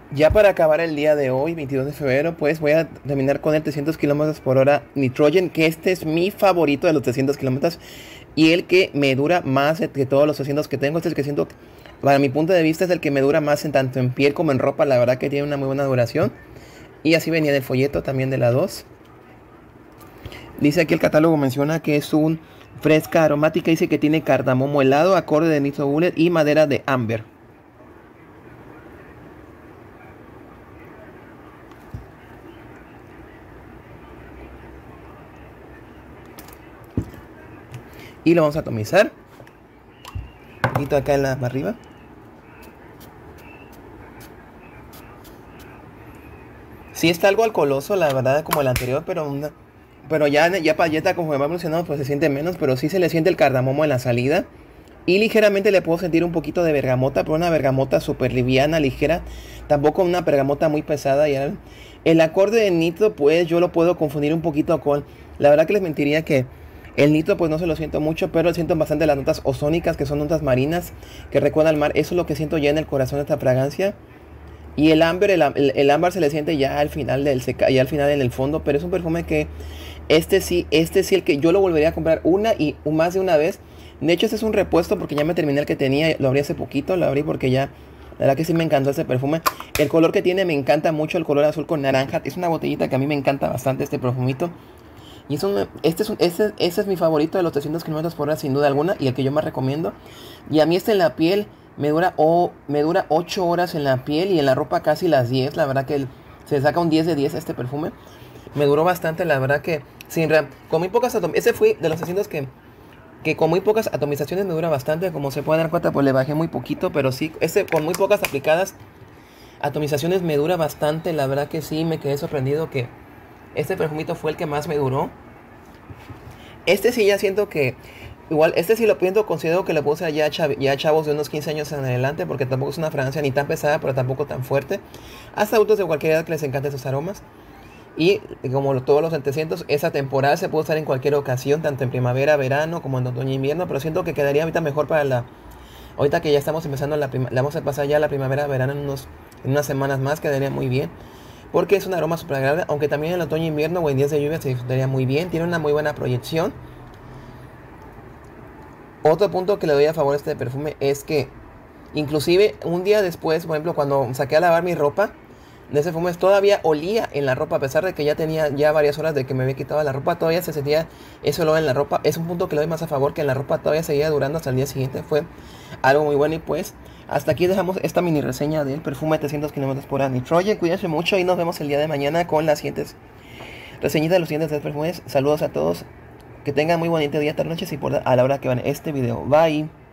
Ya para acabar el día de hoy, 22 de febrero, pues voy a terminar con el 300 kilómetros por hora Nitrogen, que este es mi favorito de los 300 kilómetros y el que me dura más que todos los 300 que tengo. Este es el que siento, para mi punto de vista, es el que me dura más en tanto en piel como en ropa. La verdad que tiene una muy buena duración. Y así venía en el folleto también de la 2. Dice aquí el catálogo, menciona que es un fresca aromática. Dice que tiene cardamomo helado, acorde de Nitro Bullet y madera de amber. Y lo vamos a atomizar. Un poquito acá en la arriba. Sí está algo alcoholoso, la verdad, como el anterior, pero ya payeta, como va evolucionando, pues se siente menos, pero sí se le siente el cardamomo en la salida. Y ligeramente le puedo sentir un poquito de bergamota, pero una bergamota súper liviana, ligera. Tampoco una bergamota muy pesada. Y el acorde de nitro, pues yo lo puedo confundir un poquito con... La verdad que les mentiría que el nitro, pues no se lo siento mucho, pero siento bastante las notas ozónicas, que son notas marinas, que recuerdan al mar. Eso es lo que siento ya en el corazón de esta fragancia. Y el ámbar, el ámbar se le siente ya al final ya al final en el fondo, pero es un perfume que este sí el que yo lo volvería a comprar una y más de una vez. De hecho, este es un repuesto porque ya me terminé el que tenía, lo abrí hace poquito, lo abrí porque ya, la verdad que sí me encantó este perfume. El color que tiene me encanta mucho, el color azul con naranja. Es una botellita que a mí me encanta bastante este perfumito. Y este es mi favorito de los 300 kilómetros por hora sin duda alguna y el que yo más recomiendo. Y a mí este en la piel me dura 8 horas en la piel y en la ropa casi las 10. La verdad que se saca un 10 de 10 este perfume. Me duró bastante, la verdad que con muy pocas ese fue de los 300 que con muy pocas atomizaciones me dura bastante. Como se pueden dar cuenta, pues le bajé muy poquito, pero sí, este con muy pocas aplicadas atomizaciones me dura bastante. La verdad que sí, me quedé sorprendido que este perfumito fue el que más me duró. Este sí ya siento que... Igual, este sí lo pienso, considero que le puse ya, ya chavos de unos 15 años en adelante, porque tampoco es una fragancia ni tan pesada, pero tampoco tan fuerte. Hasta adultos de cualquier edad que les encanten esos aromas. Y como todos los 700, esa temporada se puede usar en cualquier ocasión, tanto en primavera, verano, como en otoño e invierno, pero siento que quedaría ahorita mejor para la... Ahorita que ya estamos empezando la vamos a pasar ya la primavera, verano en unas semanas más, quedaría muy bien. Porque es un aroma súper agradable, aunque también en el otoño e invierno o en días de lluvia se disfrutaría muy bien. Tiene una muy buena proyección. Otro punto que le doy a favor a este perfume es que inclusive un día después, por ejemplo, cuando saqué a lavar mi ropa, de ese perfume todavía olía en la ropa, a pesar de que ya tenía ya varias horas de que me había quitado la ropa, todavía se sentía ese olor en la ropa. Es un punto que le doy más a favor, que en la ropa todavía seguía durando hasta el día siguiente. Fue algo muy bueno y pues hasta aquí dejamos esta mini reseña del perfume 300 kilómetros por hora Nitrogen. Cuídense mucho y nos vemos el día de mañana con las siguientes reseñitas de los siguientes 3 perfumes. Saludos a todos. Que tengan muy bonito día, tarde, noche y por a la hora que van este video. Bye.